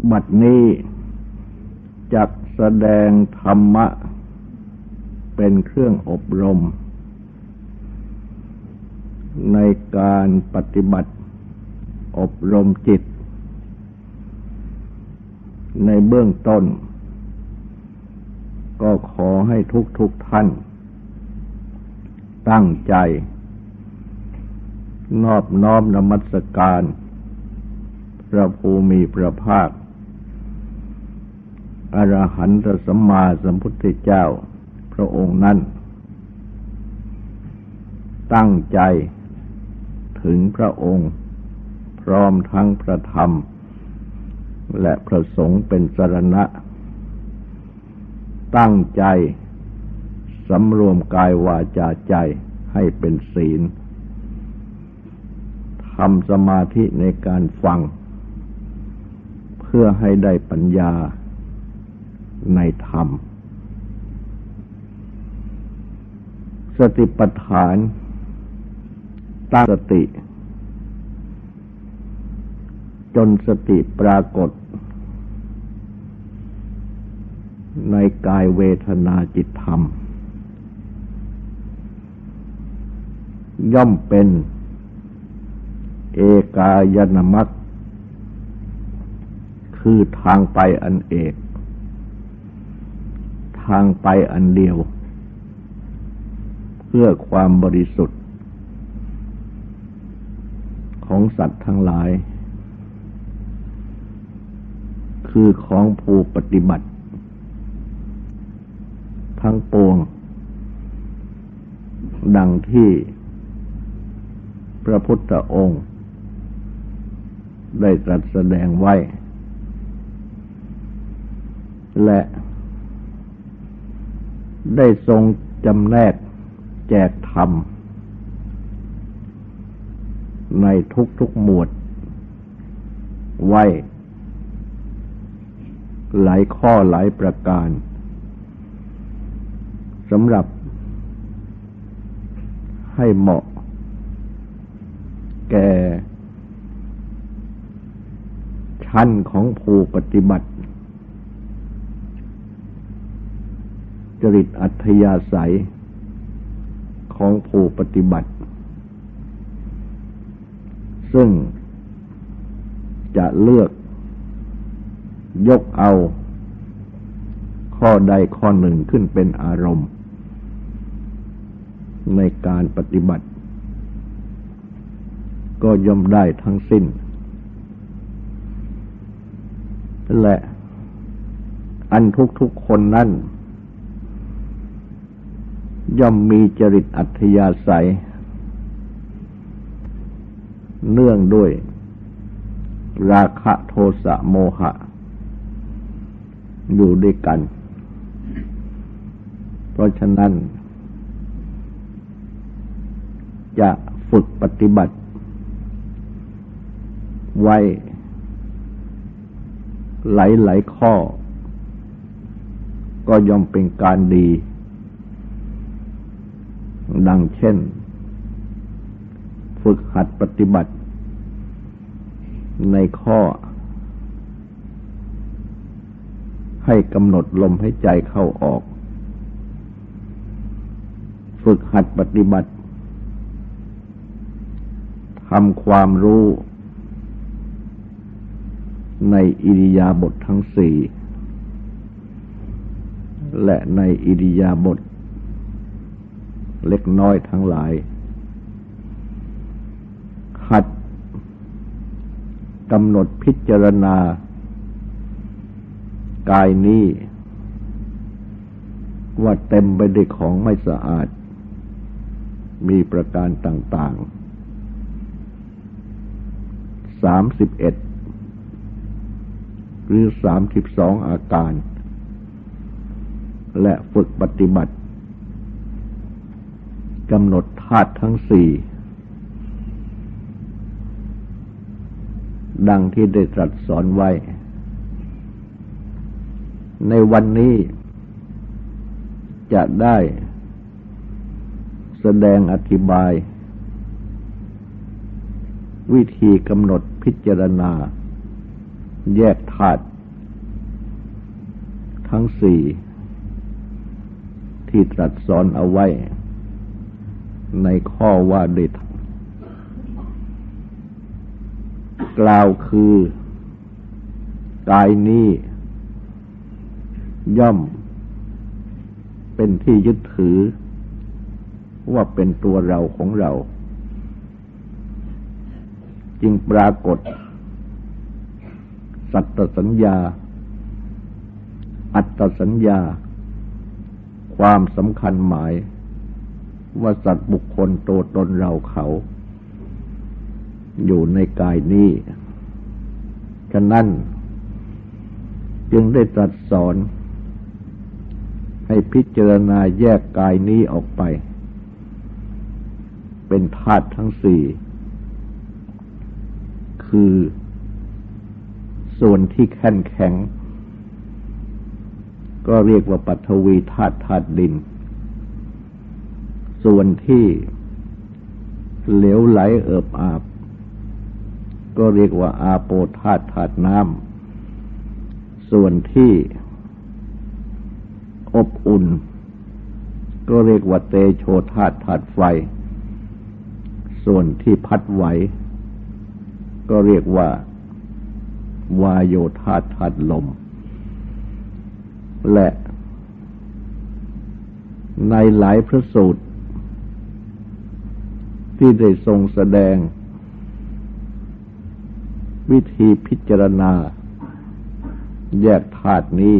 บัดนี้จักแสดงธรรมะเป็นเครื่องอบรมในการปฏิบัติอบรมจิตในเบื้องต้นก็ขอให้ทุกท่านตั้งใจนอบน้อมนมัสการพระภูมิพระภาคอรหันตสัมมาสัมพุทธเจ้าพระองค์นั้นตั้งใจถึงพระองค์พร้อมทั้งพระธรรมและพระสงฆ์เป็นสรณะตั้งใจสำรวมกายวาจาใจให้เป็นศีลทำสมาธิในการฟังเพื่อให้ได้ปัญญาในธรรมสติปัฏฐานตั้งสติจนสติปรากฏในกายเวทนาจิตธรรมย่อมเป็นเอกายนมัคคือทางไปอันเอกทางไปอันเดียวเพื่อความบริสุทธิ์ของสัตว์ทั้งหลายคือของผู้ปฏิบัติทั้งปวงดังที่พระพุทธองค์ได้ตรัสแสดงไว้และได้ทรงจำแนกแจกธรรมในทุกหมวดไว้หลายข้อหลายประการสำหรับให้เหมาะแก่ชั้นของผู้ปฏิบัติจริตอัธยาศัยของผู้ปฏิบัติซึ่งจะเลือกยกเอาข้อใดข้อหนึ่งขึ้นเป็นอารมณ์ในการปฏิบัติก็ย่อมได้ทั้งสิ้นและอันทุกคนนั้นย่อมมีจริตอัธยาศัยเนื่องด้วยราคะโทสะโมหะอยู่ด้วยกันเพราะฉะนั้นจะฝึกปฏิบัติไว้หลายข้อก็ย่อมเป็นการดีดังเช่นฝึกหัดปฏิบัติในข้อให้กำหนดลมหายใจเข้าออกฝึกหัดปฏิบัติทำความรู้ในอิริยาบถทั้งสี่และในอิริยาบถเล็กน้อยทั้งหลายหัดกำหนดพิจารณากายนี้ว่าเต็มไปด้วยของไม่สะอาดมีประการต่างๆ31หรือ32อาการและฝึกปฏิบัติกำหนดธาตุทั้งสี่ดังที่ได้ตรัสสอนไว้ในวันนี้จะได้แสดงอธิบาย วิธีกำหนดพิจารณาแยกธาตุทั้งสี่ที่ตรัสสอนเอาไว้ในข้อว่าด้วยกล่าวคือกายนี้ย่อมเป็นที่ยึดถือว่าเป็นตัวเราของเราจึงปรากฏสัตตสัญญาอัตตสัญญาความสำคัญหมายว่าสัตว์บุคคลตัวตนเราเขาอยู่ในกายนี้ฉะนั้นจึงได้ตรัสสอนให้พิจารณาแยกกายนี้ออกไปเป็นธาตุทั้งสี่คือส่วนที่แข็งแข็งก็เรียกว่าปฐวีธาตุธาตุดินส่วนที่เหลวไหลเอิบอาบก็เรียกว่าอาโปธาตุธาตุน้ำส่วนที่อบอุ่นก็เรียกว่าเตโชธาตุธาตุไฟส่วนที่พัดไหวก็เรียกว่าวายโยธาตุธาตุลมและในหลายพระสูตรที่ได้ทรงแสดงวิธีพิจารณาแยกธาตุนี้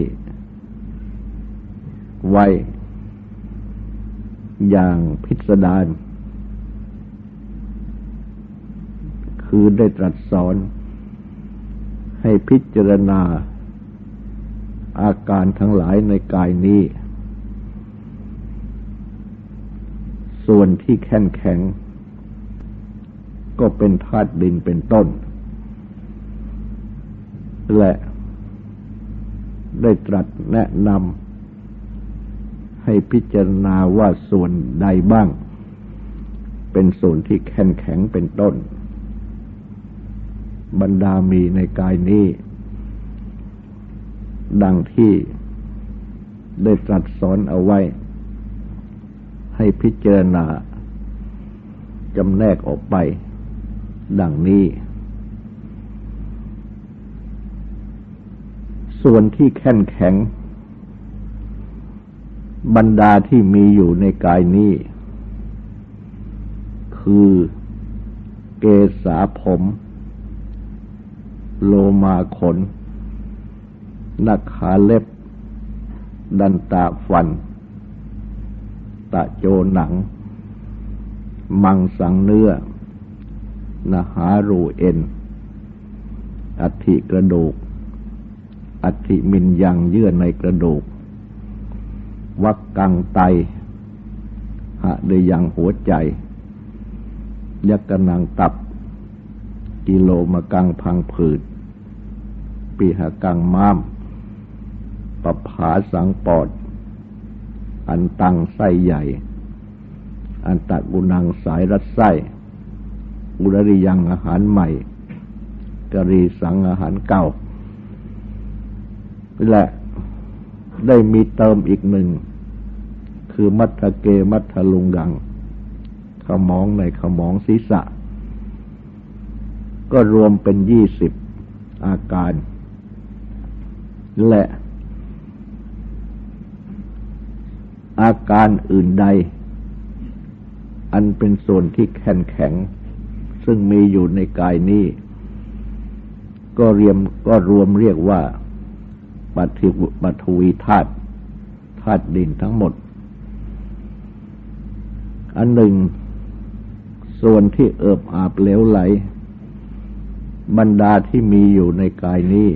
ไว้อย่างพิสดารคือได้ตรัสสอนให้พิจารณาอาการทั้งหลายในกายนี้ส่วนที่แข็งแข็งก็เป็นธาตุดินเป็นต้นและได้ตรัสแนะนำให้พิจารณาว่าส่วนใดบ้างเป็นส่วนที่แข็งแข็งเป็นต้นบรรดามีในกายนี้ดังที่ได้ตรัสสอนเอาไว้ให้พิจารณาจำแนกออกไปดังนี้ส่วนที่แข็งแข็งบรรดาที่มีอยู่ในกายนี้คือเกศาผมโลมาขนนักขาเล็บดันตาฟันตะโจหนังมังสังเนื้อนาหารูเอ็นอัฐิกระดูกอัฐิมินยังเยื่อในกระดูกวักกังไตหะเดยังหัวใจยักกนังตับกิโลมกังพังผืดปีหกังม้ามปผาสังปอดอันตังไส้ใหญ่อันตะกุนังสายรัดไส้อุรริยังอาหารใหม่กรีสังอาหารเก่าและได้มีเติมอีกหนึ่งคือมัทธเกมัทธลุงกังขมองในขมองศีรษะก็รวมเป็น20อาการและอาการอื่นใดอันเป็นส่วนที่แข็งแข็งซึ่งมีอยู่ในกายนี้ก็รวมเรียกว่าปฐวีธาตุธาตุดินทั้งหมดอันหนึ่งส่วนที่เอิบอาบเหลวไหลบรรดาที่มีอยู่ในกายนี้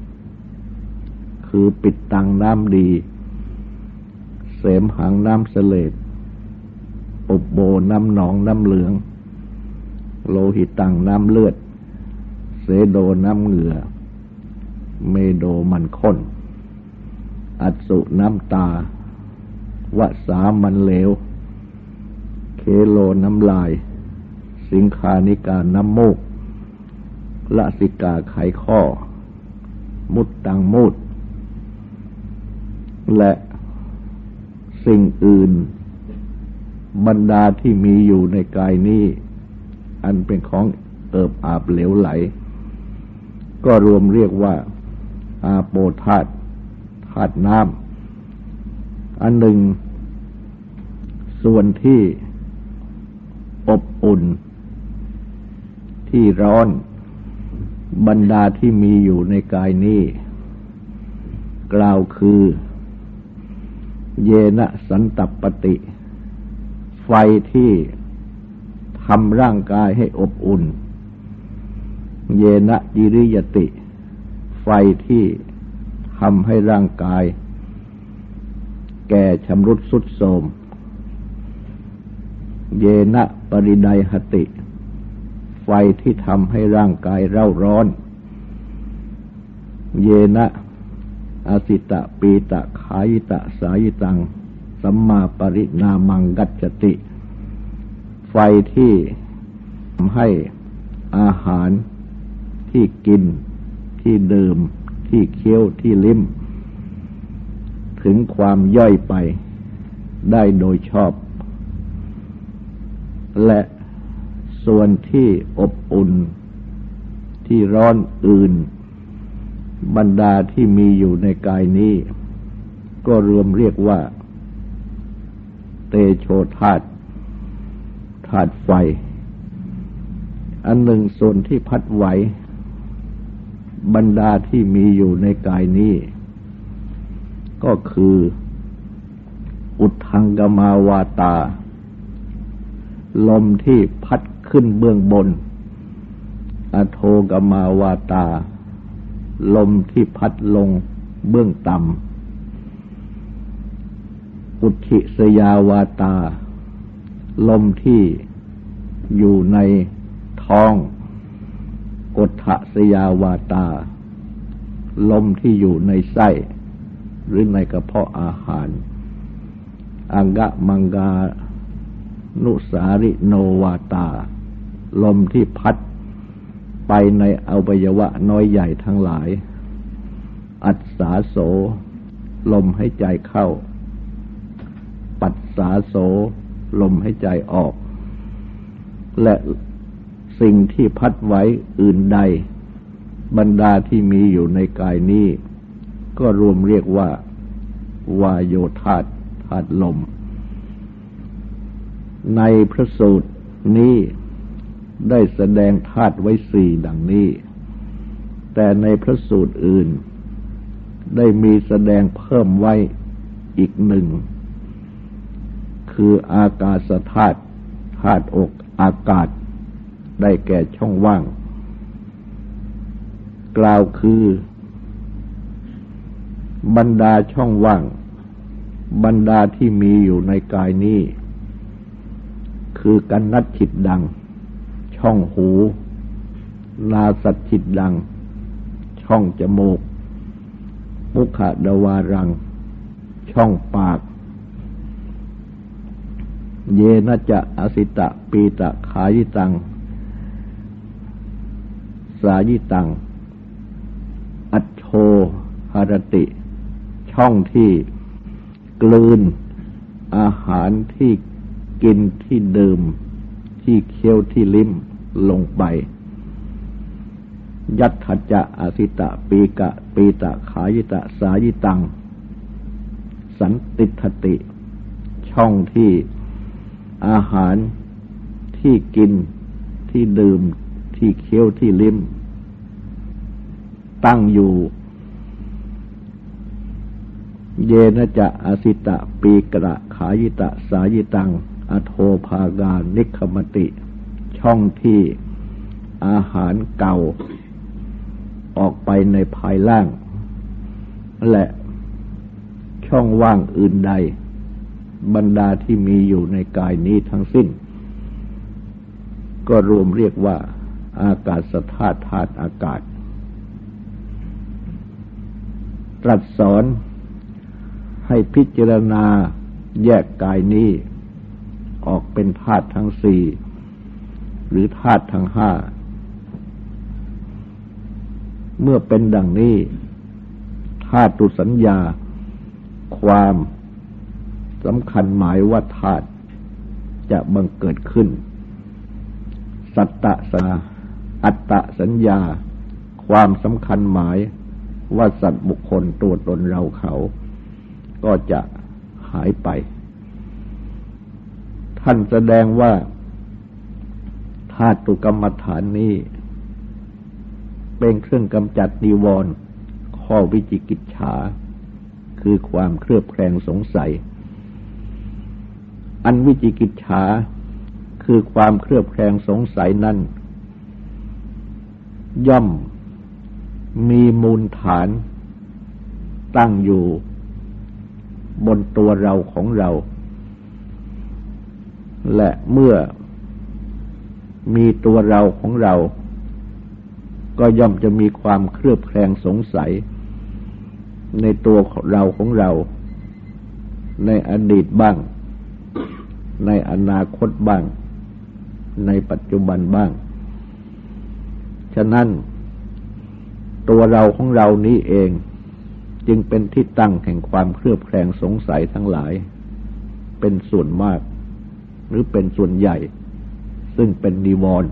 คือปิดตังน้ำดีเสมหังน้ำเสลดอุบโบน้ำหนองน้ำเหลืองโลหิตังน้ำเลือดเสโดน้ำเหงื่อเมโดมันข้นอัสสุน้ำตาวสามันเหลวเคโลน้ำลายสิงคานิกาน้ำมูกละสิกาไขข้อมุดตังมูดและสิ่งอื่นบรรดาที่มีอยู่ในกายนี้อันเป็นของเอิบอาบเหลวไหลก็รวมเรียกว่าอาโปธาตุธาตุน้ำอันหนึ่งส่วนที่อบอุ่นที่ร้อนบรรดาที่มีอยู่ในกายนี้กล่าวคือเยนะสันตัปปติไฟที่ทำร่างกายให้อบอุ่นเยนะยิริยติไฟที่ทำให้ร่างกายแก่ชำรุดทรุดโทรมเยนะปริไดหติไฟที่ทำให้ร่างกายเร่าร้อนเยนะอสิตะปีตะขายตะสายตังสัมมาปรินามังกัจจติไฟที่ทำให้อาหารที่กินที่ดื่มที่เคี้ยวที่ลิ้มถึงความย่อยไปได้โดยชอบและส่วนที่อบอุ่นที่ร้อนอื่นบรรดาที่มีอยู่ในกายนี้ก็รวมเรียกว่าเตโชธาตุธาตุไฟอันหนึ่งส่วนที่พัดไหวบรรดาที่มีอยู่ในกายนี้ก็คืออุทธังกมาวาตาลมที่พัดขึ้นเบื้องบนอโทกมาวาตาลมที่พัดลงเบื้องต่ำอุทธิสยาวาตาลมที่อยู่ในท้องกฏฐสยาวาตาลมที่อยู่ในไส้หรือในกระเพาะอาหารอังกะมังกานุสาริโนวาตาลมที่พัดไปในอวัยวะน้อยใหญ่ทั้งหลายอัสสาโสลมให้ใจเข้าปัสสาโสลมให้ใจออกและสิ่งที่พัดไว้อื่นใดบรรดาที่มีอยู่ในกายนี้ก็รวมเรียกว่าวาโยธาตุธาตุลมในพระสูตรนี้ได้แสดงธาตุไว้สี่ดังนี้แต่ในพระสูตรอื่นได้มีแสดงเพิ่มไว้อีกหนึ่งคืออากาศธาตุธาตุอกอากาศได้แก่ช่องว่างกล่าวคือบรรดาช่องว่างบรรดาที่มีอยู่ในกายนี้คือกันนัดฉิดดังช่องหูนาสัตฉิดดังช่องจมูกมุขดวารังช่องปากเยนะจะอสิตะปีตะขายิตังสายิตังอัจโชหรติช่องที่กลืนอาหารที่กินที่ดื่มที่เคี้ยวที่ลิ้มลงไปยัตถจะอสิตะปีตะขายิตะสายิตังสันติทติช่องที่อาหารที่กินที่ดื่มที่เคี้ยวที่ลิ้มตั้งอยู่เยนะจะอสิตะปีกระขายิตะสายิตังอโทภากานิคมติช่องที่อาหารเก่าออกไปในภายล่างและช่องว่างอื่นใดบรรดาที่มีอยู่ในกายนี้ทั้งสิ้นก็รวมเรียกว่าอากาศธาตุธาตุอากาศตรัสสอนให้พิจารณาแยกกายนี้ออกเป็นธาตุทั้งสี่หรือธาตุทั้งห้าเมื่อเป็นดังนี้ธาตุสัญญาความสำคัญหมายว่าธาตุจะบังเกิดขึ้นสัตตสัญญาอัตตสัญญาความสำคัญหมายว่าสัตว์บุคคลตัวตนเราเขาก็จะหายไปท่านแสดงว่าธาตุกรรมฐานนี้เป็นเครื่องกำจัดนิวรณ์ข้อวิจิกิจฉาคือความเครือบแคลงสงสัยอันวิจิกิจฉาคือความเครือบแคลงสงสัยนั้นย่อมมีมูลฐานตั้งอยู่บนตัวเราของเราและเมื่อมีตัวเราของเราก็ย่อมจะมีความเครือบแคลงสงสัยในตัวเราของเราในอดีตบ้างในอนาคตบ้างในปัจจุบันบ้างฉะนั้นตัวเราของเรานี้เองจึงเป็นที่ตั้งแห่งความเครือบแคลงสงสัยทั้งหลายเป็นส่วนมากหรือเป็นส่วนใหญ่ซึ่งเป็นนิวรณ์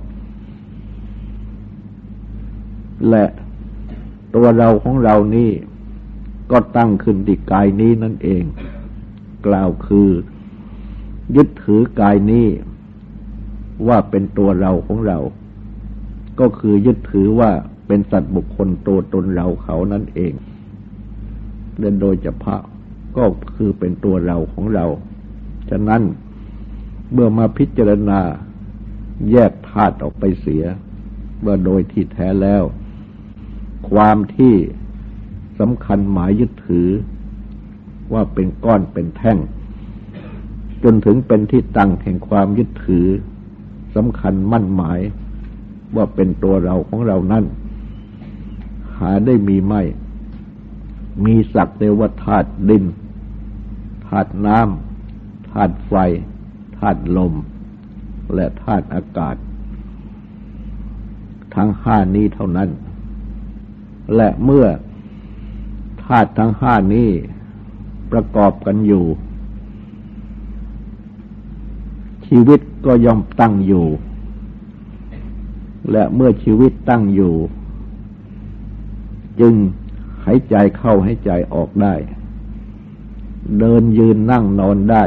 และตัวเราของเรานี้ก็ตั้งขึ้นที่กายนี้นั่นเองกล่าวคือยึดถือกายนี้ว่าเป็นตัวเราของเราก็คือยึดถือว่าเป็นสัตว์บุคคลตัวตนเราเขานั่นเองและโดยเฉพาะก็คือเป็นตัวเราของเราฉะนั้นเมื่อมาพิจารณาแยกธาตุออกไปเสียว่าโดยที่แท้แล้วความที่สำคัญหมายยึดถือว่าเป็นก้อนเป็นแท่งจนถึงเป็นที่ตั้งแห่งความยึดถือสำคัญมั่นหมายว่าเป็นตัวเราของเรานั้นหาได้มีไม่มีศักดิ์แต่ว่าธาตุดินธาตุน้ำธาตุไฟธาตุลมและธาตุอากาศทั้งห้านี้เท่านั้นและเมื่อธาตุทั้งห้านี้ประกอบกันอยู่ชีวิตก็ย่อมตั้งอยู่และเมื่อชีวิตตั้งอยู่จึงหายใจเข้าหายใจออกได้เดินยืนนั่งนอนได้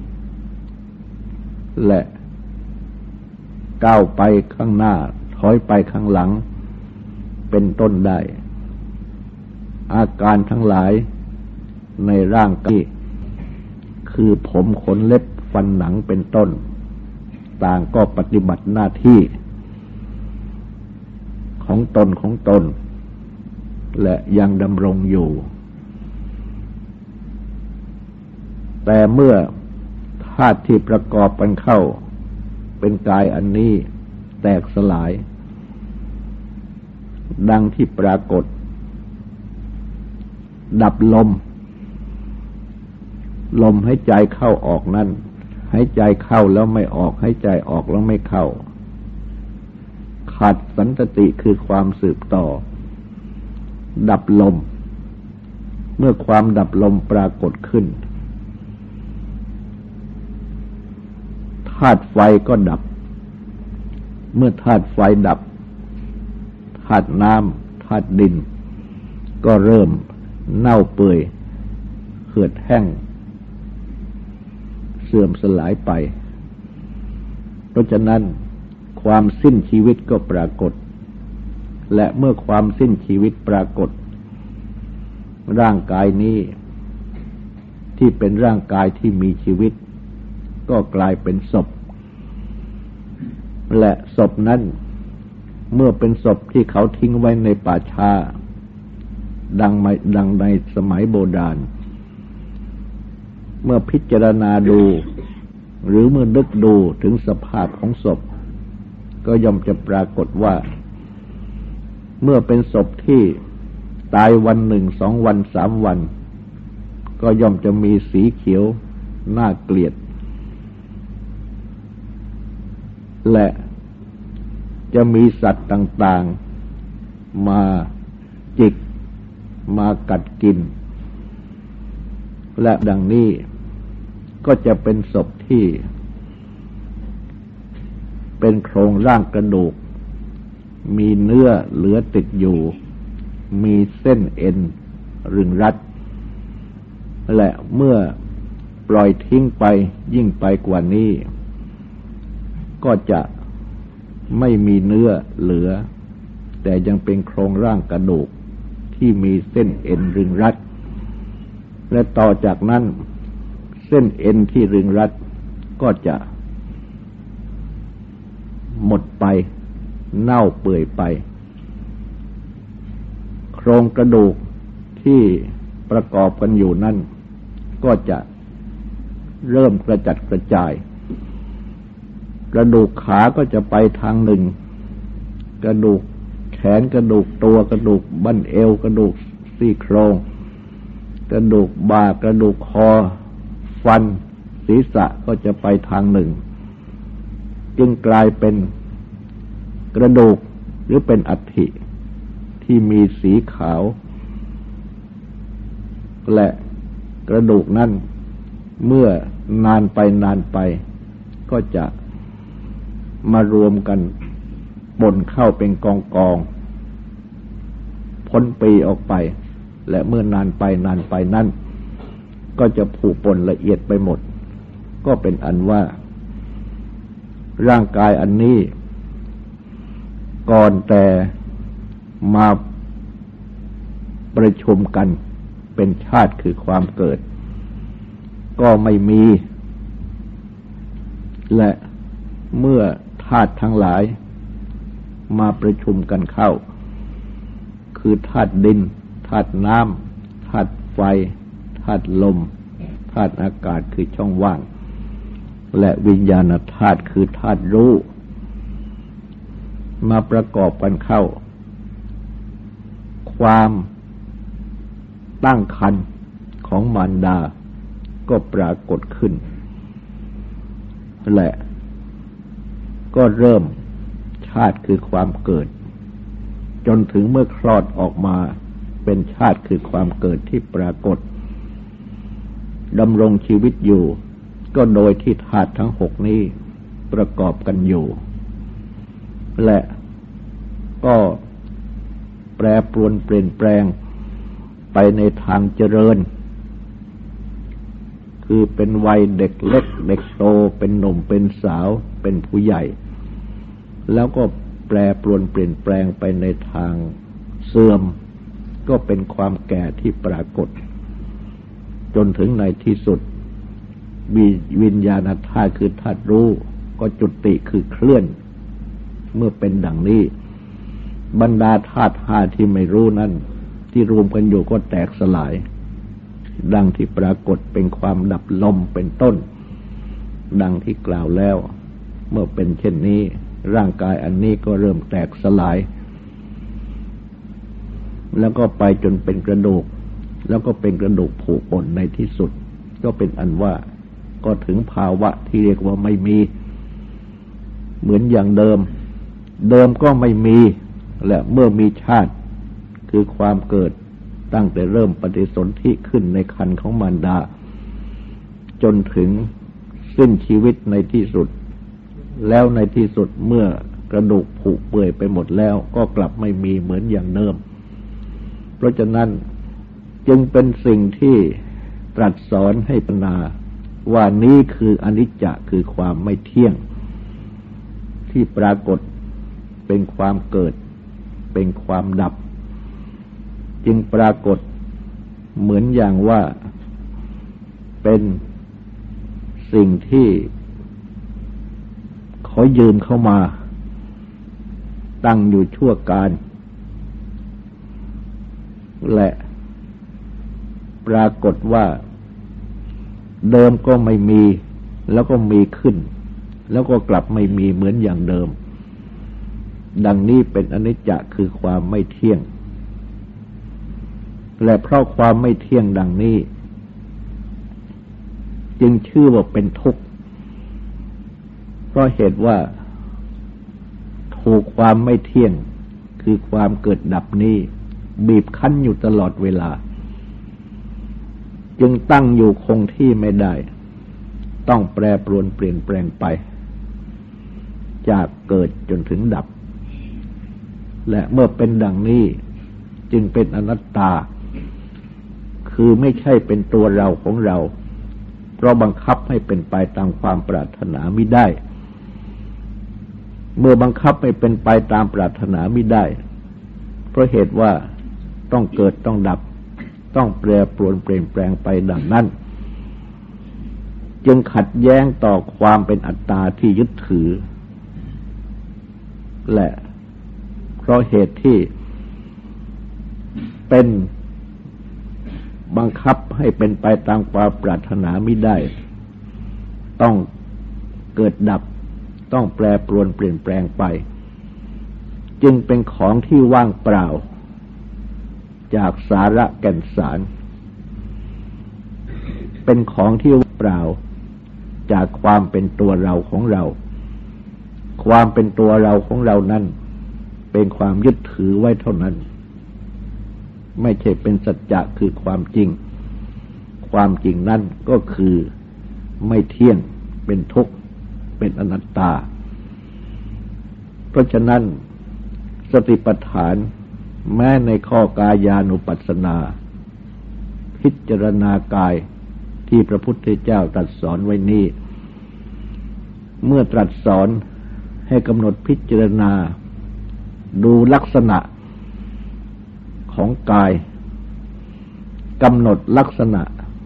และก้าวไปข้างหน้าถอยไปข้างหลังเป็นต้นได้อาการทั้งหลายในร่างกายคือผมขนเล็บฟันหนังเป็นต้นต่างก็ปฏิบัติหน้าที่ของตนและยังดำรงอยู่แต่เมื่อธาตุที่ประกอบกันเข้าเป็นกายอันนี้แตกสลายดังที่ปรากฏดับลมหายใจเข้าออกนั้นหายใจเข้าแล้วไม่ออกหายใจออกแล้วไม่เข้าขาดสันตติคือความสืบต่อดับลมเมื่อความดับลมปรากฏขึ้นธาตุไฟก็ดับเมื่อธาตุไฟดับธาตุน้ำธาตุดินก็เริ่มเน่าเปื่อยเหือดแห้งเสื่อมสลายไปเพราะฉะนั้นความสิ้นชีวิตก็ปรากฏและเมื่อความสิ้นชีวิตปรากฏร่างกายนี้ที่เป็นร่างกายที่มีชีวิตก็กลายเป็นศพและศพนั้นเมื่อเป็นศพที่เขาทิ้งไว้ในป่าช้าดังในสมัยโบราณเมื่อพิจารณาดูหรือเมื่อนึกดูถึงสภาพของศพก็ย่อมจะปรากฏว่าเมื่อเป็นศพที่ตายวันหนึ่ง2 วัน3 วันก็ย่อมจะมีสีเขียวน่าเกลียดและจะมีสัตว์ต่างๆมาจิกมากัดกินและดังนี้ก็จะเป็นศพที่เป็นโครงร่างกระดูกมีเนื้อเหลือติดอยู่มีเส้นเอ็นรึงรัดและเมื่อปล่อยทิ้งไปยิ่งไปกว่านี้ก็จะไม่มีเนื้อเหลือแต่ยังเป็นโครงร่างกระดูกที่มีเส้นเอ็นรึงรัดและต่อจากนั้นเส้นเอ็นที่รึงรัดก็จะหมดไปเน่าเปื่อยไปโครงกระดูกที่ประกอบกันอยู่นั่นก็จะเริ่มกระจัดกระจายกระดูกขาก็จะไปทางหนึ่งกระดูกแขนกระดูกตัวกระดูกบั้นเอวกระดูกซี่โครงกระดูกบ่ากระดูกคอฟันศีรษะก็จะไปทางหนึ่งจึงกลายเป็นกระดูกหรือเป็นอัฐิที่มีสีขาวและกระดูกนั้นเมื่อนานไปก็จะมารวมกันปนเข้าเป็นกองพ้นปีออกไปและเมื่อนานไปนั้นก็จะผุปนละเอียดไปหมดก็เป็นอันว่าร่างกายอันนี้ก่อนแต่มาประชุมกันเป็นชาติคือความเกิดก็ไม่มีและเมื่อธาตุทั้งหลายมาประชุมกันเข้าคือธาตุดินธาตุน้ำธาตุไฟธาตุลมธาตุอากาศคือช่องว่างและวิญญาณธาตุคือธาตุรู้มาประกอบกันเข้าความตั้งครรภ์ของมารดาก็ปรากฏขึ้นและก็เริ่มชาติคือความเกิดจนถึงเมื่อคลอดออกมาเป็นชาติคือความเกิดที่ปรากฏดำรงชีวิตอยู่ก็โดยที่ธาตุทั้งหกนี้ประกอบกันอยู่และก็แปรปรวนเปลี่ยนแปลงไปในทางเจริญคือเป็นวัยเด็กเล็กเด็กโตเป็นหนุ่มเป็นสาวเป็นผู้ใหญ่แล้วก็แปรปรวนเปลี่ยนแปลงไปในทางเสื่อมก็เป็นความแก่ที่ปรากฏจนถึงในที่สุดวิญญาณธาตุคือธาตุรู้ก็จุติคือเคลื่อนเมื่อเป็นดังนี้บรรดาธาตุห้าที่ไม่รู้นั้นที่รวมกันอยู่ก็แตกสลายดังที่ปรากฏเป็นความดับลมเป็นต้นดังที่กล่าวแล้วเมื่อเป็นเช่นนี้ร่างกายอันนี้ก็เริ่มแตกสลายแล้วก็ไปจนเป็นกระดูกแล้วก็เป็นกระดูกผุป่นในที่สุดก็เป็นอันว่าก็ถึงภาวะที่เรียกว่าไม่มีเหมือนอย่างเดิมก็ไม่มีและเมื่อมีชาติคือความเกิดตั้งแต่เริ่มปฏิสนธิขึ้นในครรภ์ของมารดาจนถึงสิ้นชีวิตในที่สุดแล้วในที่สุดเมื่อกระดูกผุเปื่อยไปหมดแล้วก็กลับไม่มีเหมือนอย่างเดิมเพราะฉะนั้นจึงเป็นสิ่งที่ตรัสสอนให้พิจารณาว่านี้คืออนิจจ์คือความไม่เที่ยงที่ปรากฏเป็นความเกิดเป็นความดับจึงปรากฏเหมือนอย่างว่าเป็นสิ่งที่เขายืมเข้ามาตั้งอยู่ชั่วการและปรากฏว่าเดิมก็ไม่มีแล้วก็มีขึ้นแล้วก็กลับไม่มีเหมือนอย่างเดิมดังนี้เป็นอนิจจ์คือความไม่เที่ยงและเพราะความไม่เที่ยงดังนี้จึงชื่อว่าเป็นทุกข์เพราะเหตุว่าถูกความไม่เที่ยงคือความเกิดดับนี้บีบคั้นอยู่ตลอดเวลาจึงตั้งอยู่คงที่ไม่ได้ต้องแปรปรวนเปลี่ยนแปลงไปจากเกิดจนถึงดับและเมื่อเป็นดังนี้จึงเป็นอนัตตาคือไม่ใช่เป็นตัวเราของเราเพราะบังคับให้เป็นไปตามความปรารถนามิได้เมื่อบังคับให้เป็นไปตามปรารถนามิได้เพราะเหตุว่าต้องเกิดต้องดับต้องแปรปรวนเปลี่ยนแปลงไปดังนั้นจึงขัดแย้งต่อความเป็นอัตตาที่ยึดถือและเพราะเหตุที่เป็นบังคับให้เป็นไปตามความปรารถนามิได้ต้องเกิดดับต้องแปรปรวนเปลี่ยนแปลงไปจึงเป็นของที่ว่างเปล่าจากสาระแก่นสารเป็นของที่ว่างเปล่าจากความเป็นตัวเราของเราความเป็นตัวเราของเรานั้นเป็นความยึดถือไว้เท่านั้นไม่ใช่เป็นสัจจะคือความจริงความจริงนั้นก็คือไม่เที่ยงเป็นทุกข์เป็นอนัตตาเพราะฉะนั้นสติปัฏฐานแม้ในข้อกายานุปัสสนาพิจารณากายที่พระพุทธเจ้าตรัสสอนไว้นี้เมื่อตรัสสอนให้กำหนดพิจารณาดูลักษณะของกายกำหนดลักษณะ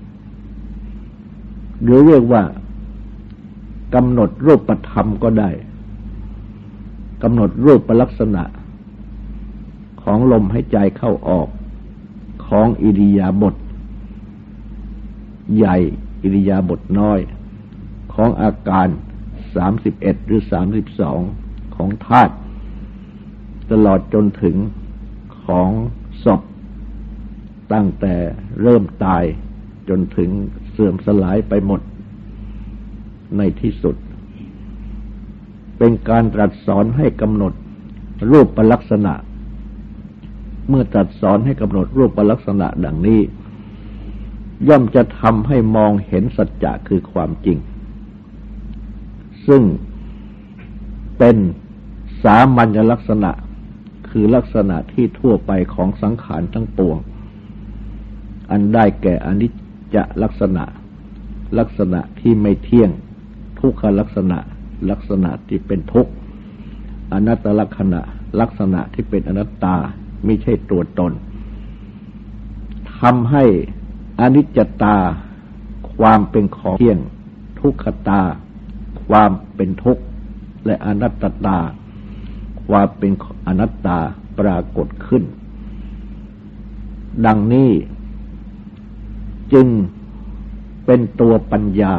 หรือเรียกว่ากำหนดรูปธรรมก็ได้กำหนดรูปลักษณะของลมหายใจเข้าออกของอิริยาบถใหญ่อิริยาบถน้อยของอาการ31หรือ32ของธาตุตลอดจนถึงของศพตั้งแต่เริ่มตายจนถึงเสื่อมสลายไปหมดในที่สุดเป็นการตรัสสอนให้กำหนดรูปลักษณะเมื่อตรัสสอนให้กำหนดรูปลักษณะดังนี้ย่อมจะทำให้มองเห็นสัจจะคือความจริงซึ่งเป็นสามัญลักษณะคือลักษณะที่ทั่วไปของสังขารทั้งปวงอันได้แก่อนิจจลักษณะลักษณะที่ไม่เที่ยงทุกขลักษณะลักษณะที่เป็นทุกข์อนัตตลักษณะลักษณะที่เป็นอนัตตาไม่ใช่ตัวตนทำให้อนิจจตาความเป็นของเที่ยงทุกขตาความเป็นทุกข์และอนัตตาความเป็นอนัตตาปรากฏขึ้นดังนี้จึงเป็นตัวปัญญา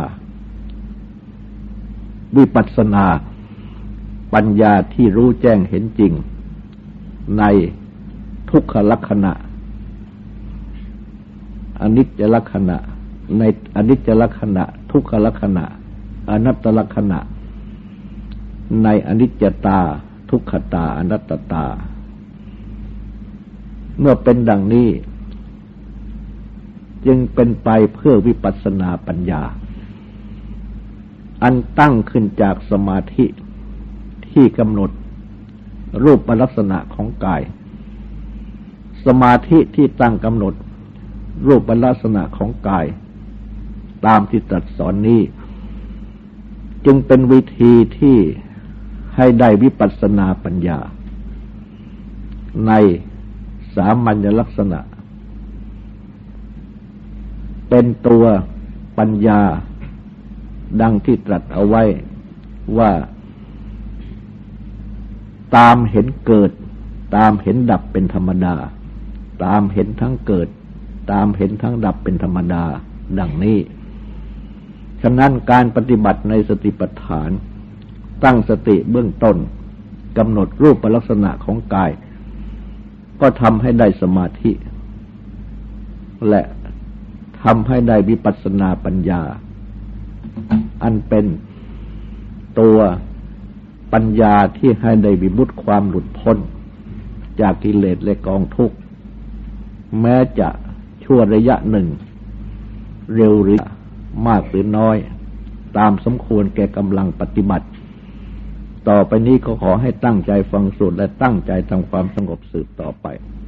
วิปัสสนาปัญญาที่รู้แจ้งเห็นจริงในทุกขลักษณะอนิจจลักษณะในอนิจจลักษณะทุกขลักษณะอนัตตลักษณะในอนิจจตาทุกขตาอนัตตาเมื่อเป็นดังนี้จึงเป็นไปเพื่อวิปัสสนาปัญญาอันตั้งขึ้นจากสมาธิที่กำหนดรูปลักษณะของกายสมาธิที่ตั้งกำหนดรูปลักษณะของกายตามที่ตรัสสอนนี้จึงเป็นวิธีที่ให้ได้วิปัสสนาปัญญาในสามัญลักษณะเป็นตัวปัญญาดังที่ตรัสเอาไว้ว่าตามเห็นเกิดตามเห็นดับเป็นธรรมดาตามเห็นทั้งเกิดตามเห็นทั้งดับเป็นธรรมดาดังนี้ฉะนั้นการปฏิบัติในสติปัฏฐานตั้งสติเบื้องต้นกำหนดรูปลักษณะของกายก็ทำให้ได้สมาธิและทำให้ได้วิปัสสนาปัญญาอันเป็นตัวปัญญาที่ให้ได้วิมุตติความหลุดพ้นจากกิเลสและกองทุกข์แม้จะชั่วระยะหนึ่งเร็วหรือมากหรือน้อยตามสมควรแก่กำลังปฏิบัติต่อไปนี้ก็ขอให้ตั้งใจฟังสวดและตั้งใจทำความสงบสืบต่อไป